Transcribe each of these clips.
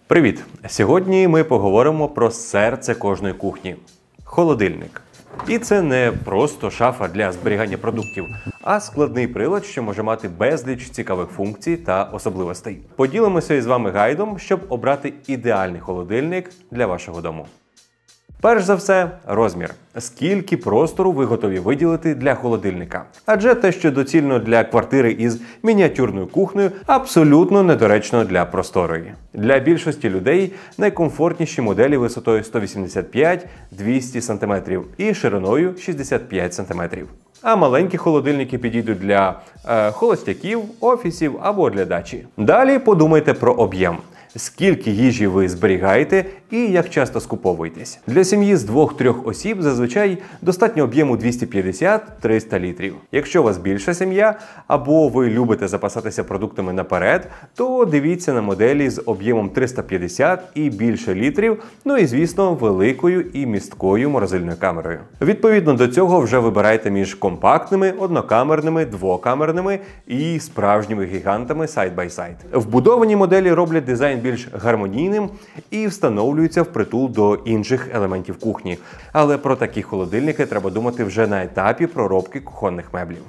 Привіт! Сьогодні ми поговоримо про серце кожної кухні – холодильник. І це не просто шафа для зберігання продуктів, а складний прилад, що може мати безліч цікавих функцій та особливостей. Поділимося із вами гайдом, щоб обрати ідеальний холодильник для вашого дому. Перш за все, розмір. Скільки простору ви готові виділити для холодильника? Адже те, що доцільно для квартири із мініатюрною кухнею, абсолютно недоречно для просторої. Для більшості людей найкомфортніші моделі висотою 185-200 см і шириною 65 см. А маленькі холодильники підійдуть для холостяків, офісів або для дачі. Далі подумайте про об'єм. Скільки їжі ви зберігаєте і як часто скуповуєтесь. Для сім'ї з 2-3 осіб зазвичай достатньо об'єму 250-300 літрів. Якщо у вас більша сім'я або ви любите запасатися продуктами наперед, то дивіться на моделі з об'ємом 350 і більше літрів, ну і звісно великою і місткою морозильною камерою. Відповідно до цього вже вибирайте між компактними, однокамерними, двокамерними і справжніми гігантами side-by-side. Вбудовані моделі роблять дизайн більш гармонійним і встановлюються впритул до інших елементів кухні. Але про такі холодильники треба думати вже на етапі проробки кухонних меблів.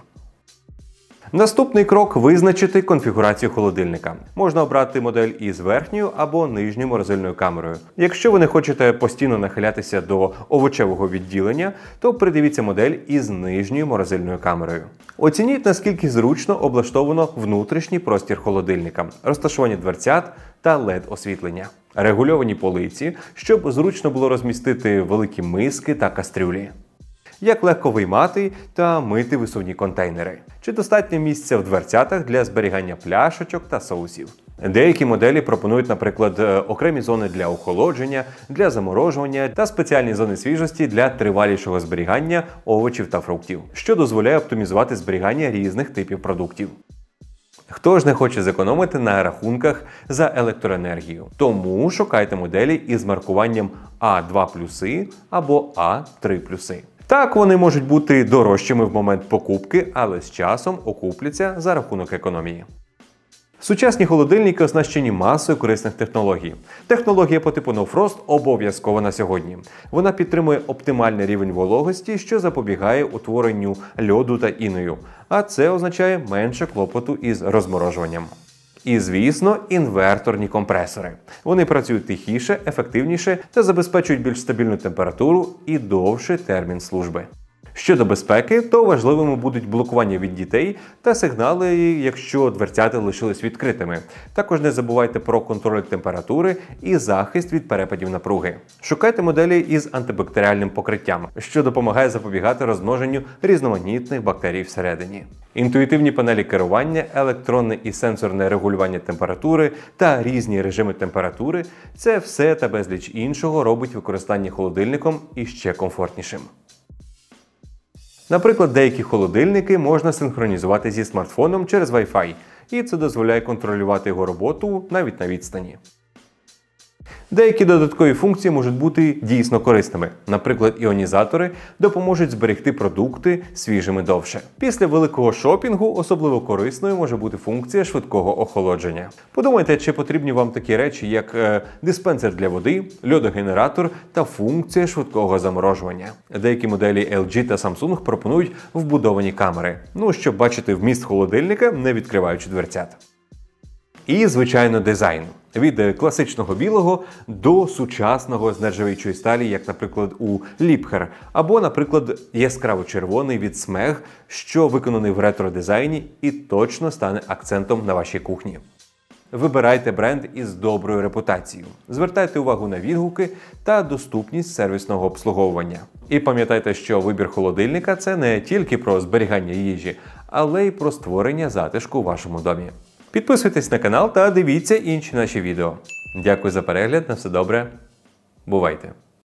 Наступний крок – визначити конфігурацію холодильника. Можна обрати модель із верхньою або нижньою морозильною камерою. Якщо ви не хочете постійно нахилятися до овочевого відділення, то придивіться модель із нижньою морозильною камерою. Оцініть, наскільки зручно облаштовано внутрішній простір холодильника, розташування дверцят та LED-освітлення. Регульовані полиці, щоб зручно було розмістити великі миски та кастрюлі. Як легко виймати та мити висувні контейнери. Чи достатньо місця в дверцятах для зберігання пляшечок та соусів. Деякі моделі пропонують, наприклад, окремі зони для охолодження, для заморожування та спеціальні зони свіжості для тривалішого зберігання овочів та фруктів, що дозволяє оптимізувати зберігання різних типів продуктів. Хто ж не хоче зекономити на рахунках за електроенергію? Тому шукайте моделі із маркуванням А2+ або А3+. Так, вони можуть бути дорожчими в момент покупки, але з часом окупляться за рахунок економії. Сучасні холодильники оснащені масою корисних технологій. Технологія по типу No Frost обов'язкова на сьогодні. Вона підтримує оптимальний рівень вологості, що запобігає утворенню льоду та інею, а це означає менше клопоту із розморожуванням. І, звісно, інверторні компресори. Вони працюють тихіше, ефективніше та забезпечують більш стабільну температуру і довший термін служби. Щодо безпеки, то важливими будуть блокування від дітей та сигнали, якщо дверцята лишились відкритими. Також не забувайте про контроль температури і захист від перепадів напруги. Шукайте моделі із антибактеріальним покриттям, що допомагає запобігати розмноженню різноманітних бактерій всередині. Інтуїтивні панелі керування, електронне і сенсорне регулювання температури та різні режими температури – це все та безліч іншого робить використання холодильником іще комфортнішим. Наприклад, деякі холодильники можна синхронізувати зі смартфоном через Wi-Fi, і це дозволяє контролювати його роботу навіть на відстані. Деякі додаткові функції можуть бути дійсно корисними. Наприклад, іонізатори допоможуть зберегти продукти свіжими довше. Після великого шопінгу особливо корисною може бути функція швидкого охолодження. Подумайте, чи потрібні вам такі речі, як диспенсер для води, льодогенератор та функція швидкого заморожування. Деякі моделі LG та Samsung пропонують вбудовані камери, щоб бачити вміст холодильника, не відкриваючи дверцят. І, звичайно, дизайн. Від класичного білого до сучасного з нержавіючої сталі, як, наприклад, у Liebherr, або, наприклад, яскраво-червоний від Smeg, що виконаний в ретро-дизайні і точно стане акцентом на вашій кухні. Вибирайте бренд із доброю репутацією. Звертайте увагу на відгуки та доступність сервісного обслуговування. І пам'ятайте, що вибір холодильника – це не тільки про зберігання їжі, але й про створення затишку у вашому домі. Підписуйтесь на канал та дивіться інші наші відео. Дякую за перегляд, на все добре. Бувайте!